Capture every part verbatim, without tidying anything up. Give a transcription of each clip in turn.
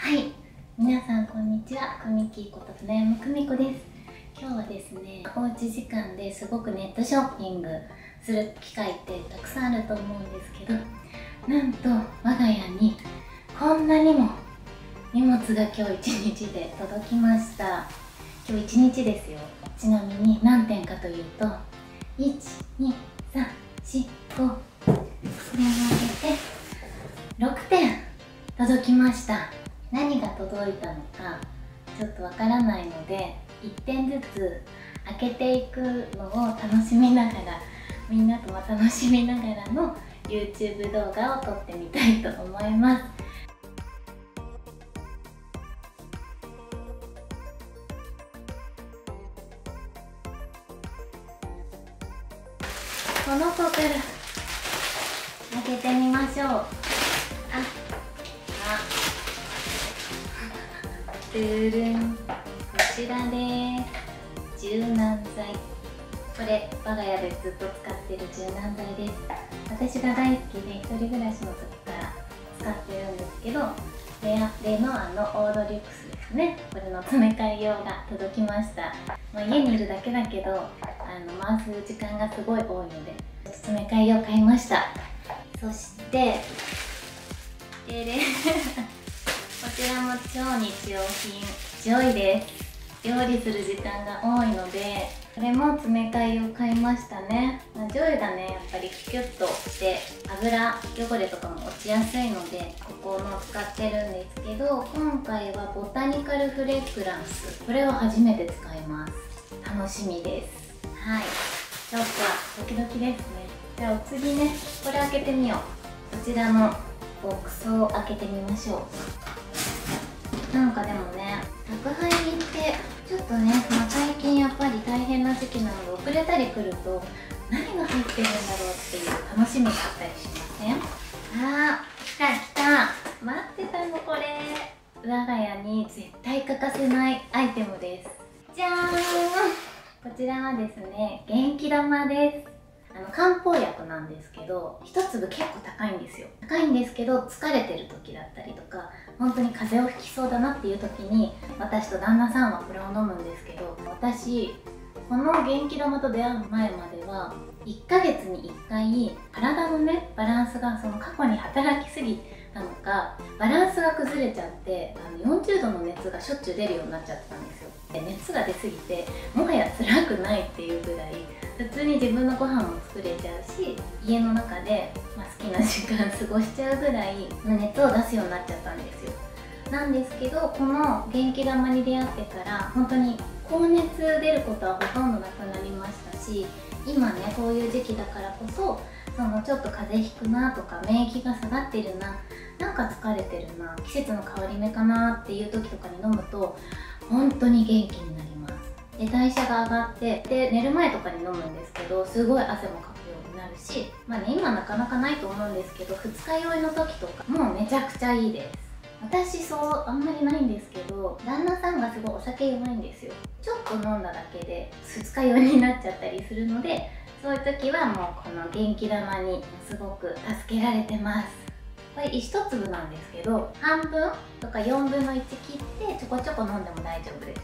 はい、皆さんこんにちは。くみきこと船山くみこです。今日はですね、おうち時間ですごくネットショッピングする機会ってたくさんあると思うんですけど、なんと我が家にこんなにも荷物が今日一日で届きました。今日一日ですよ。ちなみに何点かというと、いち、に、さん、よん、ご、これを上げてろくてん届きました。何が届いたのかちょっとわからないので、いってんずつ開けていくのを楽しみながら、みんなとも楽しみながらの YouTube 動画を撮ってみたいと思います。この子から開けてみましょう。あ、あ、トゥルン、こちらです。柔軟剤。これ我が家でずっと使ってる柔軟剤です。私が大好きで一人暮らしの時から使ってるんですけど、レアレノアのオードリュクスですね。これの詰め替え用が届きました。まあ、家にいるだけだけど、あの回す時間がすごい多いので詰め替え用買いました。そしてでれこちらも超日用品ジョイです。料理する時間が多いので、これも詰め替えを買いましたね。まあ、ジョイがね、やっぱりキュッとして油汚れとかも落ちやすいので、ここも使ってるんですけど、今回はボタニカルフレグランス、これを初めて使います。楽しみです。はい、ちょっとドキドキですね。じゃあお次ね、これ開けてみよう。こちらのボックスを開けてみましょう。なんかでもね、宅配便ってちょっとね、まあ、最近やっぱり大変な時期なので、遅れたり来ると何が入ってるんだろうっていう楽しみがあったりしません？あー、来た来た、待ってたのこれ。我が家に絶対欠かせないアイテムです。じゃーん、こちらはですね、元気玉です。あの漢方薬なんですけど、一粒結構高いんですよ。高いんですけど、疲れてる時だったりとか、本当に風邪をひきそうだなっていう時に、私と旦那さんはこれを飲むんですけど、私この元気玉と出会う前まではいっかげつにいっかい体のねバランスがその過去に働きすぎたのか、バランスが崩れちゃって、あのよんじゅうどの熱がしょっちゅう出るようになっちゃってたんですよ。で熱が出すぎてもはや辛くないっていうぐらい、普通に自分のご飯も作れちゃうし、家の中で、まあ、好きな時間過ごしちゃうぐらい熱を出すようになっちゃったんですよ。なんですけど、この元気玉に出会ってから本当に高熱出ることはほとんどなくなりましたし、今ねこういう時期だからこそ、そのちょっと風邪ひくなとか、免疫が下がってるな、なんか疲れてるな、季節の変わり目かなっていう時とかに飲むと本当に元気になります。で代謝が上がって、で寝る前とかに飲むんですけど、すごい汗もかくようになるし、まあね今なかなかないと思うんですけど、二日酔いの時とかもうめちゃくちゃいいです。私そうあんまりないんですけど、旦那さんがすごいお酒弱いんですよ。ちょっと飲んだだけで二日酔いになっちゃったりするので、そういう時はもうこの元気玉にすごく助けられてます。これ一粒なんですけど、半分とかよんぶんのいち切ってちょこちょこ飲んでも大丈夫です。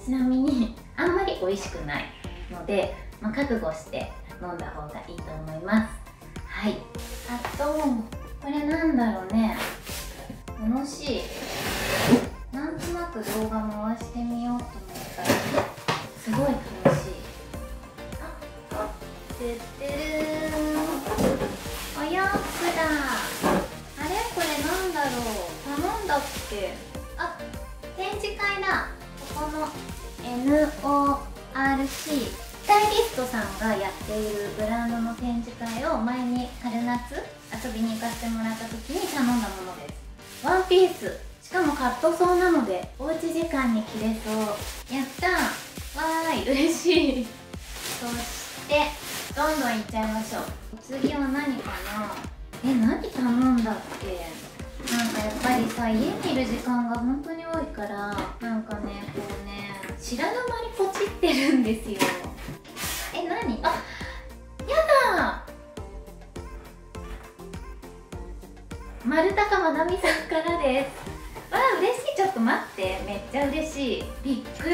ちなみにあんまり美味しくないので、まあ、覚悟して飲んだ方がいいと思います。はい、あとこれなんだろうね、楽しい。なんとなく動画回してみようと思ったらすごい楽しい。あっ、てってるーん、お洋服だ。あれこれなんだろう、頼んだっけ。あ、展示会だ。ここの エヌオーアールシー スタイリストさんがやっているブランドの展示会を前に春夏遊びに行かせてもらった時に頼んだものです。ワンピース、しかもカットソーなのでおうち時間に着れそう。やったー、わーい、嬉しい。そしてどんどんいっちゃいましょう。お次は何かな。え、何頼んだっけ。なんかやっぱりさ、家にいる時間が本当に多いから、なんかねこうね知らぬ間にポチってるんですよ。え、何、あ、やだー、丸高まなみさんからです。わあ、嬉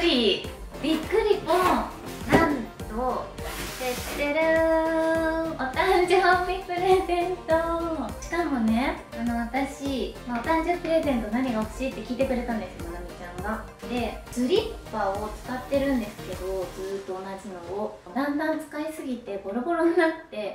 りびっくりポン。なんとてってるーん、お誕生日プレゼント。しかもね、あの私、まあ、お誕生日プレゼント何が欲しいって聞いてくれたんですよ、まなみちゃんが。でスリッパを使ってるんですけど、ずーっと同じのをだんだん使いすぎてボロボロになって、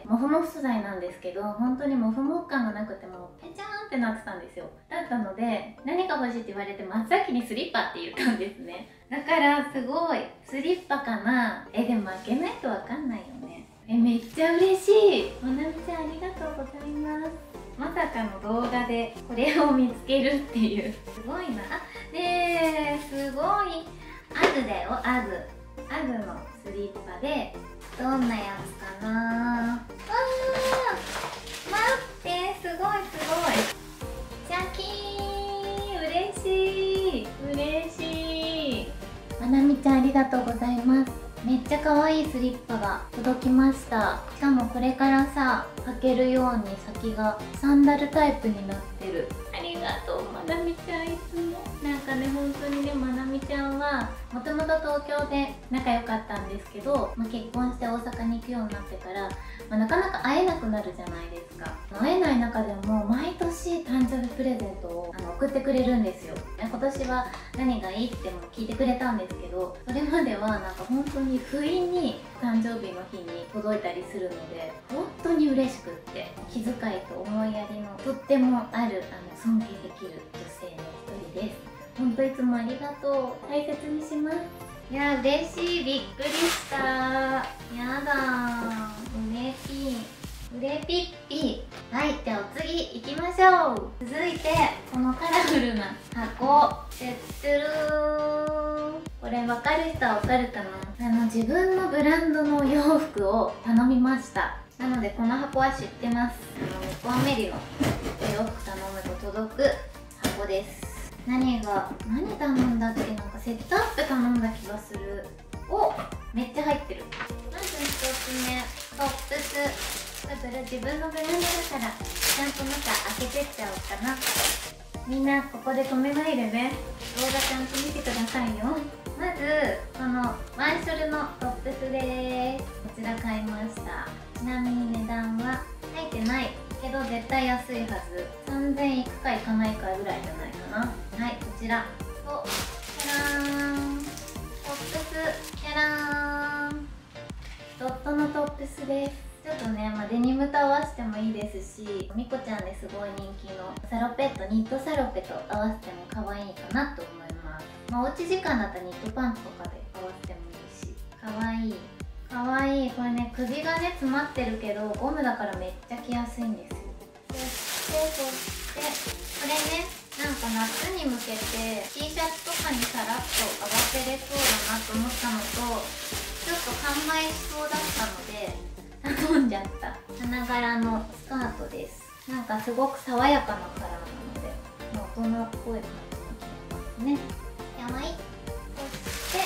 モフモフ素材なんですけど、本当にモフモフ感がなくてもペチャーンってなってたんですよ。だったので、何が欲しいって言われて真っ先にスリッパって言ったんですね。だからすごいスリッパかな。えでも開けないとわかんないよね。えめっちゃ嬉しい。まなみちゃんありがとうございます。まさかの動画でこれを見つけるっていう、すごいな。あでーすごいアグだよ、アグアグのスリッパで、どんなやつかな。あー待って、すごいすごい。シャキーン、嬉しい嬉しい。まなみちゃんありがとうございます。めっちゃ可愛いスリッパが届きました。しかもこれからさ、履けるように先がサンダルタイプになってる。ありがとうまなみちゃん、いつもなんかね、本当にね、まなみちゃんはもともと東京で仲良かったんですけど、まあ、結婚して大阪に行くようになってから、まあ、なかなか会えなくなるじゃないですか。会えない中でも毎年誕生日プレゼントをあの送ってくれるんですよ。今年は何がいいっても聞いてくれたんですけど、それまではなんか本当に不意に誕生日の日に届いたりするので、本当に嬉しくって、気遣いと思いやりのとってもあるあの尊敬できる女性の一人です。本当いつもありがとう。大切にします。いや嬉しい、びっくりした。やだー、うれぴーうれぴっぴー。はい、じゃあお次行きましょう。続いてこのカラフルな箱、てってるーん。これ分かる人は分かるかな。あの自分のブランドのお洋服を頼みました。なのでこの箱は知ってます。あのミコアメリのお洋服頼むと届く箱です。何が何頼んだっけ。なんかセットアップ頼んだ気がする。お、めっちゃ入ってる。まずひとつめ、トップス。だから自分のブランドだからちゃんと中開けてっちゃおうかな。みんなここで止めないでね、動画ちゃんと見てくださいよ。まずこのワンショルのトップスです。こちら買いました。ちなみに値段は入ってないけど絶対安いはず。さんぜんえんいくかいかないかぐらいじゃないかな。はい、こちらと、キャラーントップス、キャラーンドットのトップスです。ちょっとね、まあ、デニムと合わせてもいいですし、みこちゃんですごい人気のサロペット、ニットサロペと合わせても可愛いかなと思います。まあ、おうち時間だったらニットパンツとかで合わせてもいいし、可愛い可愛い。これね、首がね詰まってるけどゴムだからめっちゃ着やすいんですよ。そしてそしてこれね、なんか夏に向けて T シャツとかにさらっと合わせれそうだなと思ったのと、ちょっと完売しそうだったので頼んじゃった。花柄のスカートです。なんかすごく爽やかなカラーなので、大人っぽい感じに着れますね。やばい。そして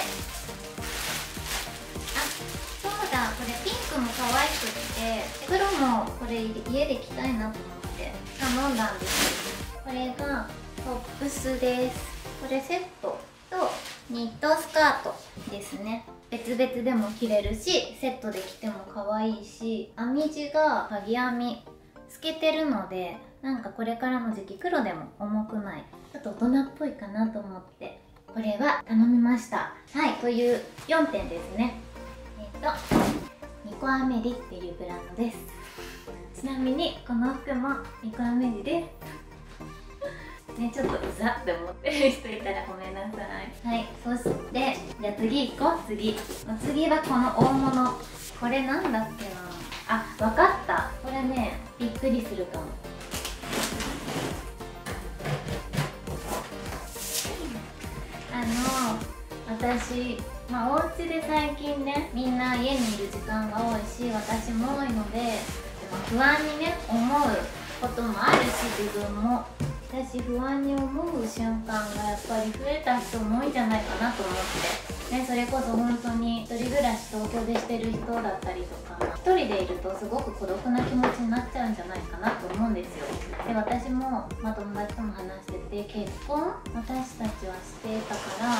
そうだ、これピンクも可愛くって黒もこれ家で着たいなと思って頼んだんですよ。これがトップスです。これセットとニットスカートですね。別々でも着れるし、セットで着ても可愛いし、編み地がかぎ編み透けてるので、なんかこれからの時期黒でも重くない、ちょっと大人っぽいかなと思ってこれは頼みました。はい、というよんてんですね。えっとミコアメリっていうブランドです。ちなみにこの服もミコアメリですね。ちょっとうざって思ってる人いたらごめんなさい。はい、そしてじゃあ次行こう。次次はこの大物。これなんだっけなあ、わかった。これね、びっくりするかも。あの私、まあ、お家で最近ね、みんな家にいる時間が多いし、私も多いので、まあ、不安にね思うこともあるし、自分も私不安に思う瞬間がやっぱり増えた人も多いんじゃないかなと思って。 ね、それこそ本当に一人暮らし東京でしてる人だったりとか、一人でいるとすごく孤独な気持ちになっちゃうんじゃないかなと思うんですよ。で、私も、まあ、友達とも話してて、結婚私たちはしてたから、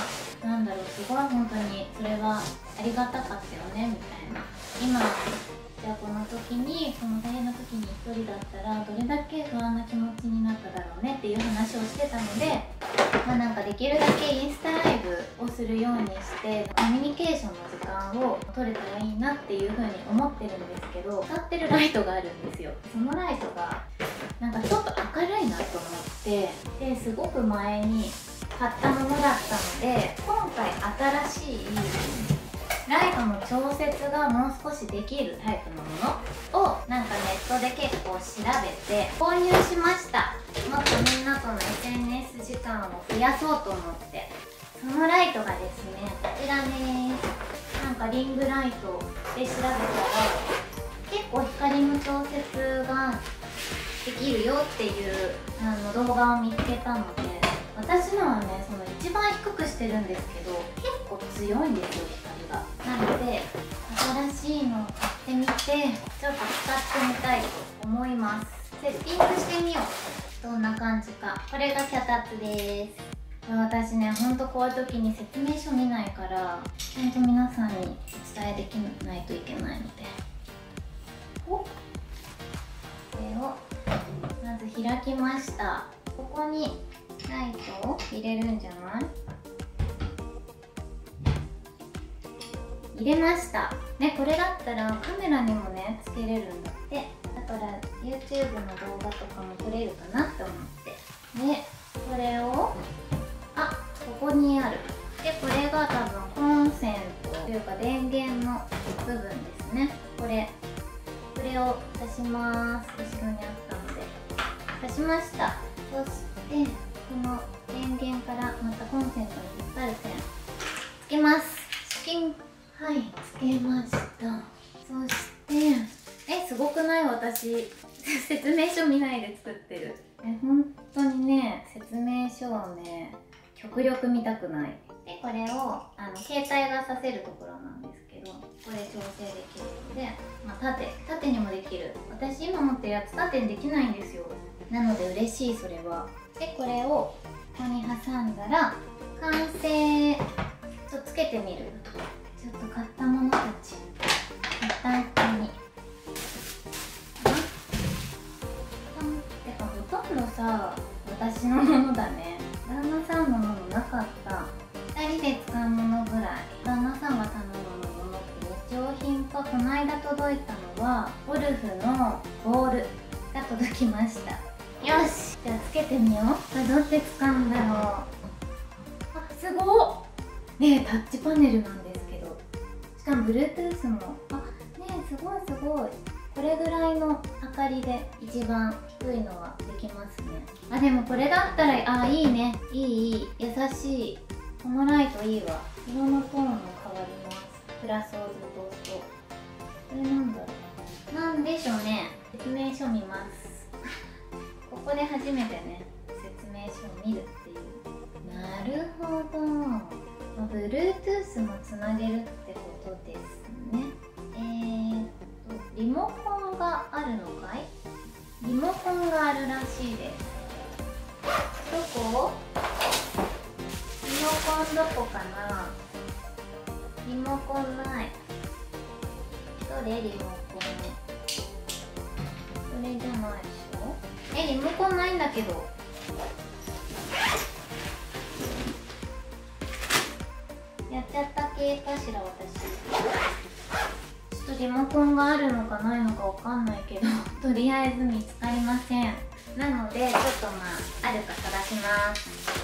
なんだろう、すごい本当にそれはありがたかったよねみたいな。今じゃあこの時に、この大変な時に一人だったらどれだけ不安な気持ちになっただろうねっていう話をしてたので、まあ、なんかできるだけインスタライブをするようにしてコミュニケーションの時間を取れたらいいなっていうふうに思ってるんですけど、使ってるライトがあるんですよ。そのライトがなんかちょっと明るいなと思って、ですごく前に買ったものだったので、今回新しいライトの調節がもう少しできるタイプのものをなんかネットで結構調べて購入しました。もっとみんなとの エスエヌエス 時間を増やそうと思って。そのライトがですね、こちらです。なんかリングライトで調べたら結構光の調節ができるよっていうあの動画を見つけたので、私のはね、その一番低くしてるんですけど結構強いんですよ、光が。なので新しいのを買ってみて、ちょっと使ってみたいと思います。セッティングしてみよう。どんな感じか。これが脚立です。私ね、ほんとこういう時に説明書見ないからちゃんと皆さんにお伝えできないといけないので、これをまず開きました。ここにライトを入れるんじゃない？入れましたね。これだったらカメラにもねつけれるんだって。だから YouTube の動画とかも撮れるかなって思って、でこれをあここにある。でこれが多分コンセントというか電源の部分ですね。これこれを挿します。後ろにあったので挿しました。そしてこの電源からまたコンセントに引っ張る線つけます。チキン、はい、つけました。そしてえすごくない？私説明書見ないで作ってる。え本当にね、説明書をね極力見たくない。でこれをあの携帯がさせるところなんですけど、これ調整できるので、まあ、縦縦にもできる。私今持ってるやつ縦にできないんですよ。なので嬉しい、それは。でこれをここに挟んだら完成。ちょっとつけてみる。ちょっと買ったものたち一旦ここにてかほとんどさ私のものだね。旦那さんのものなかった。ふたりで使うものぐらい。旦那さんが頼むものって日用品か。この間届いたのはゴルフのボールが届きました。よし、じゃあつけてみよう。これどうやって使うんだろう。あ、すごっねえ、タッチパネルなんですけど、しかも Bluetooth も、あ、ねえ、すごいすごい。これぐらいの明かりで一番低いのはできますね。あ、でもこれだったら、あ、いいね。いいいい。優しい。このライトいいわ。色のトーンも変わります。プラスをずっと押すと。これなんだろう。なんでしょうね。説明書見ます。ここで初めてね、説明書を見るっていう。なるほど。Bluetooth もつなげるってことですね。えーっと、リモコンがあるのかい？リモコンがあるらしいです。どこ？リモコンどこかな？リモコンない。どれリモコン？これじゃないでしょ？え、リモコンないんだけど。やっちゃった系かしら、私。ちょっとリモコンがあるのかないのかわかんないけどとりあえず見つかりません。なのでちょっとまああるか探します。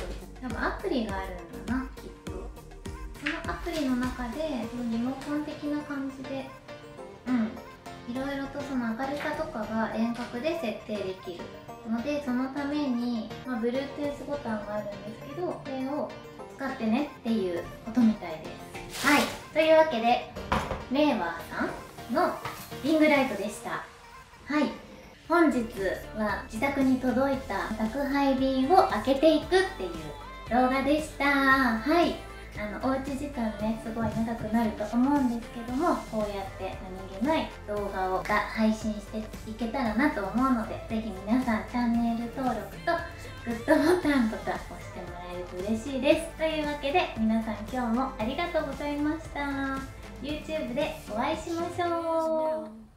多分アプリがあるんだな、きっと。そのアプリの中でリモコン的な感じで、うんいろいろとその明るさとかが遠隔で設定できるので、そのために、まあ、Bluetooth ボタンがあるんですけど、これを使ってねっていうことみたいです。はい、というわけでメーワーさんのリングライトでした。はい、本日は自宅に届いた宅配便を開けていくっていう動画でした。はい、 あのおうち時間ねすごい長くなると思うんですけども、こうやって何気ない動画をが配信していけたらなと思うので、ぜひ皆さんチャンネル登録とグッドボタンとか押してもらえると嬉しいです。というわけで皆さん今日もありがとうございました。 YouTube でお会いしましょう。